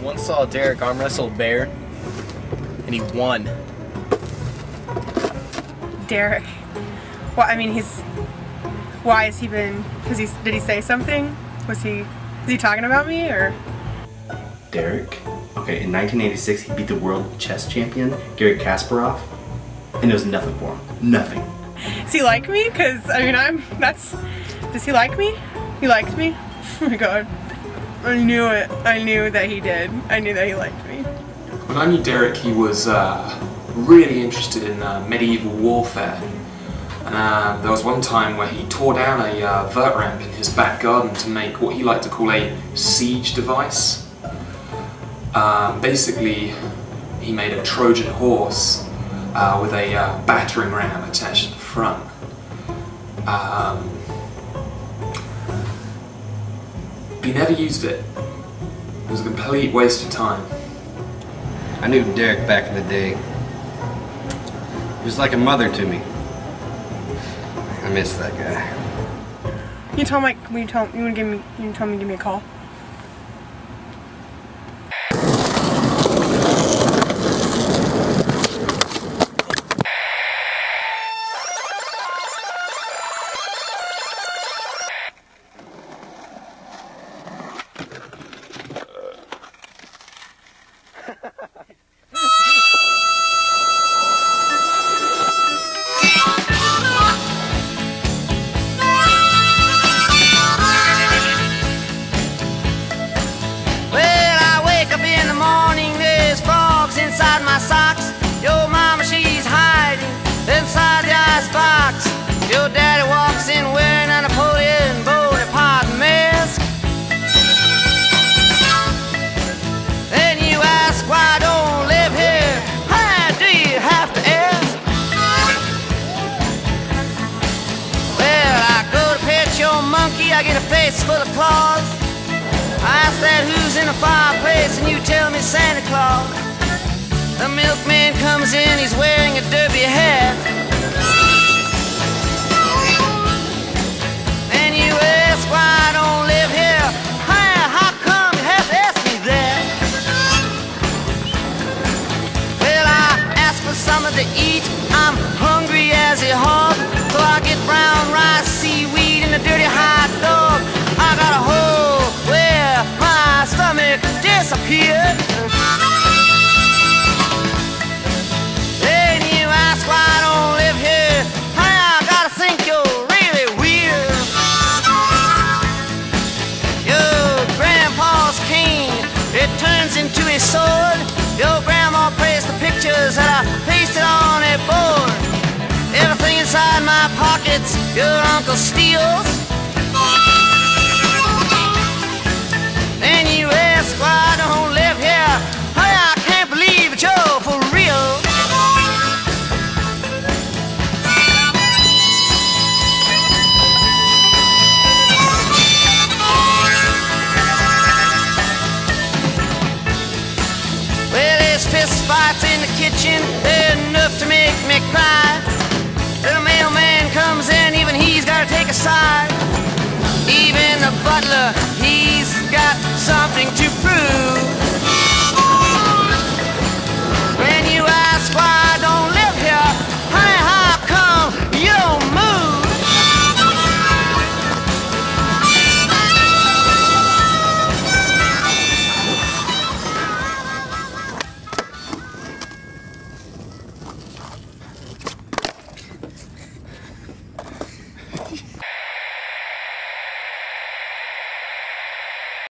once saw Derek arm wrestle a bear, and he won. Derek. Well, I mean, why has he been, did he say something? Is he talking about me, or? Derek? Okay, in 1986 he beat the world chess champion, Garry Kasparov, and it was nothing for him. Nothing. Does he like me? Because, I mean, does he like me? He liked me? Oh my god. I knew it. I knew that he did. I knew that he liked me. When I knew Derek, he was really interested in medieval warfare. And there was one time where he tore down a vert ramp in his back garden to make what he liked to call a siege device. Basically, he made a Trojan horse with a battering ram attached to the front. But he never used it. It was a complete waste of time. I knew Derek back in the day. He was like a mother to me. I miss that guy. You tell Mike, you tell me to give me a call? Your daddy walks in wearing a Napoleon Bonaparte mask. And you ask why I don't live here. Why do you have to ask? Well, I go to pet your monkey, I get a face full of claws. I ask that who's in the fireplace and you tell me Santa Claus. The milkman comes in, he's wearing a derby hat. Why I don't live here? How come you have to ask me that? Well, I ask for something to eat. I'm hungry as a hog, so I get brown rice, seaweed, and a dirty hot dog. I got a hole where my stomach disappeared. Then you ask why I don't live here. I gotta think you're really weird. It turns into a sword. Your grandma praised the pictures that I pasted on a board. Everything inside my pockets your uncle steals. And you ask why I don't live here. Hey, I can't believe it, you're for real. Fist fights in the kitchen, they're enough to make me cry. The mailman comes in, even he's gotta take a side.